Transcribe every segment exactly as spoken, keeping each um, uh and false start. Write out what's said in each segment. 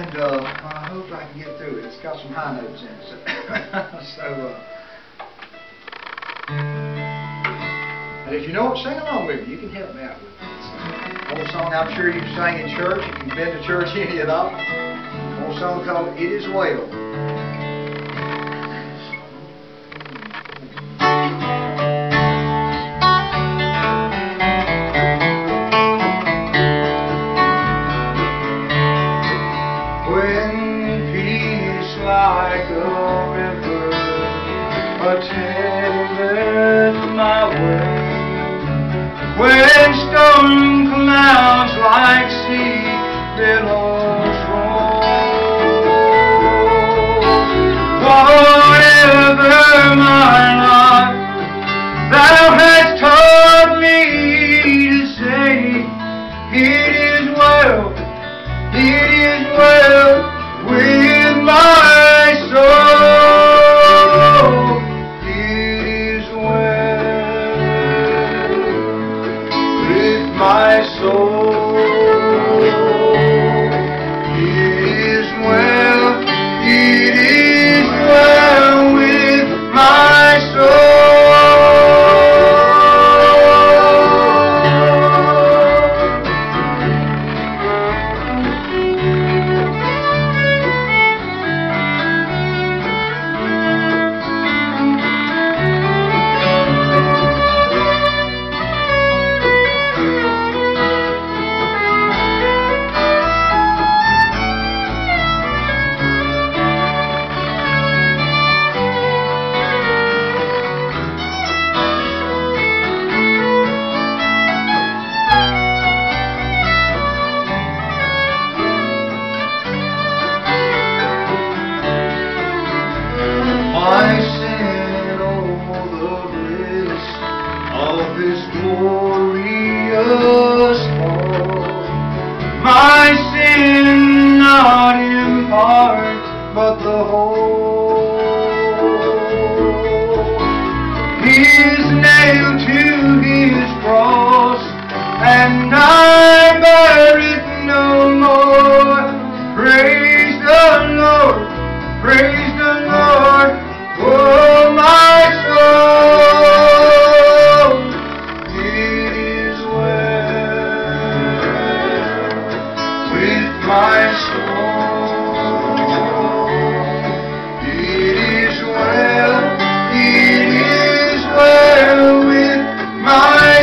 and uh, I hope I can get through it. It's got some high notes in it. So, so uh, and if you know it, sing along with me. You can help me out with it. It's an old song I'm sure you've sang in church. If you've been to church any of that. An old song called "It Is Well." Like a river attendeth my way, when storm clouds like sea billows roll, whatever my lot, thou hast taught me to say, it is well, it is well with my my soul. It is well, it is well with my My sin, oh, the bliss of this glorious fall. My sin, not in part, but the whole, is nailed to his cross, and I bear it no more. Praise the Lord, praise the Lord. Oh, my soul, it is well with my soul. It is well, it is well with my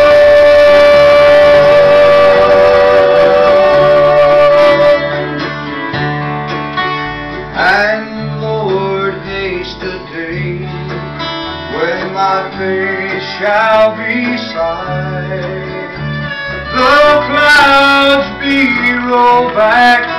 soul. And Lord, haste the day when my face shall be sight, the clouds be rolled back